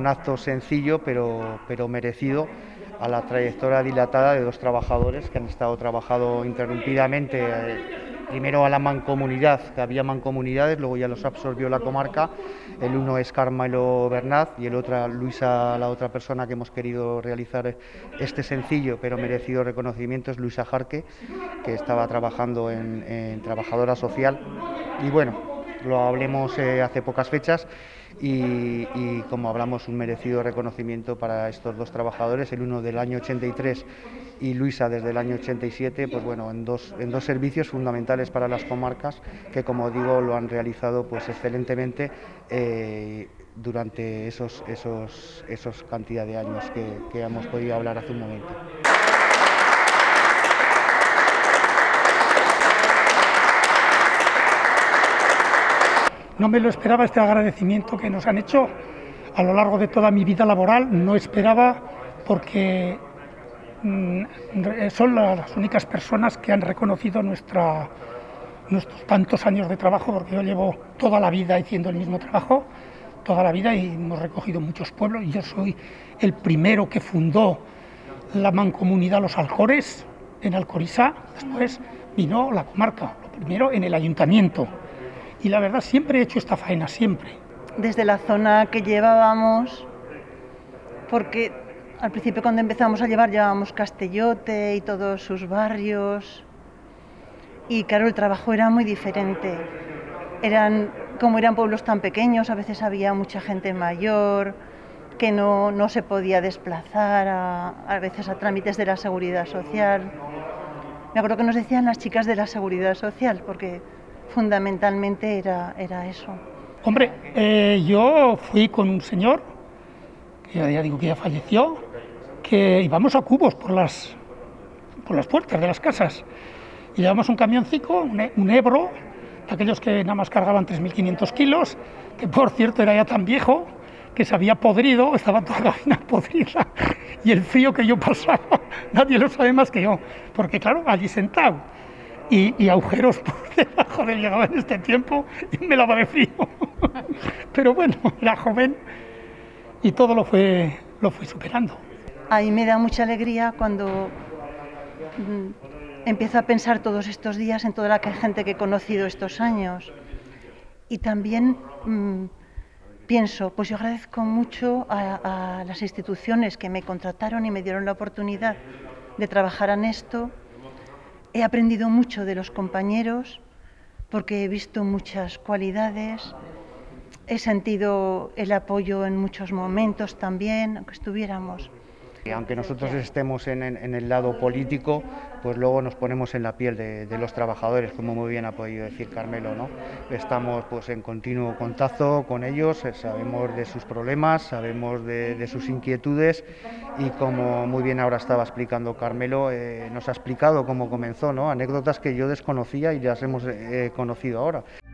un acto sencillo pero merecido a la trayectoria dilatada de dos trabajadores que han estado trabajando interrumpidamente, primero a la mancomunidad, que había mancomunidades, luego ya los absorbió la comarca. El uno es Carmelo Bernat y el otro, Luisa, la otra persona que hemos querido realizar este sencillo pero merecido reconocimiento es Luisa Jarque, que estaba trabajando en trabajadora social. Y bueno, lo hablemos hace pocas fechas y como hablamos, un merecido reconocimiento para estos dos trabajadores, el uno del año 83 y Luisa desde el año 87, pues bueno, en dos servicios fundamentales para las comarcas que, como digo, lo han realizado pues excelentemente durante esos cantidad de años que hemos podido hablar hace un momento. No me lo esperaba este agradecimiento que nos han hecho a lo largo de toda mi vida laboral. No esperaba, porque son las únicas personas que han reconocido nuestros tantos años de trabajo, porque yo llevo toda la vida haciendo el mismo trabajo, toda la vida, y hemos recogido muchos pueblos. Yo soy el primero que fundó la mancomunidad Los Alcores en Alcoriza, después vino la comarca, lo primero en el ayuntamiento. Y la verdad, siempre he hecho esta faena, siempre. Desde la zona que llevábamos, porque al principio cuando empezamos a llevábamos Castellote y todos sus barrios, y claro, el trabajo era muy diferente. Como eran pueblos tan pequeños, a veces había mucha gente mayor que no se podía desplazar a veces a trámites de la Seguridad Social. Me acuerdo que nos decían las chicas de la Seguridad Social, porque fundamentalmente era eso. Hombre, yo fui con un señor, que ya digo que ya falleció, que íbamos a cubos por las puertas de las casas, y llevamos un camioncito, un Ebro, de aquellos que nada más cargaban 3.500 kilos, que por cierto era ya tan viejo que se había podrido, estaba toda la vaina podrida, y el frío que yo pasaba, nadie lo sabe más que yo, porque claro, allí sentado, y agujeros por debajo de él llegaba en este tiempo y me daba de frío. Pero bueno, era joven y todo lo fue superando. A mí me da mucha alegría cuando empiezo a pensar todos estos días en toda la gente que he conocido estos años. Y también pienso, pues yo agradezco mucho a las instituciones que me contrataron y me dieron la oportunidad de trabajar en esto. He aprendido mucho de los compañeros porque he visto muchas cualidades, he sentido el apoyo en muchos momentos también, aunque estuviéramos. Aunque nosotros estemos en el lado político, pues luego nos ponemos en la piel de los trabajadores, como muy bien ha podido decir Carmelo, ¿no? Estamos pues en continuo contacto con ellos, sabemos de sus problemas, sabemos de sus inquietudes, y como muy bien ahora estaba explicando Carmelo, nos ha explicado cómo comenzó, ¿no? Anécdotas que yo desconocía y las hemos conocido ahora.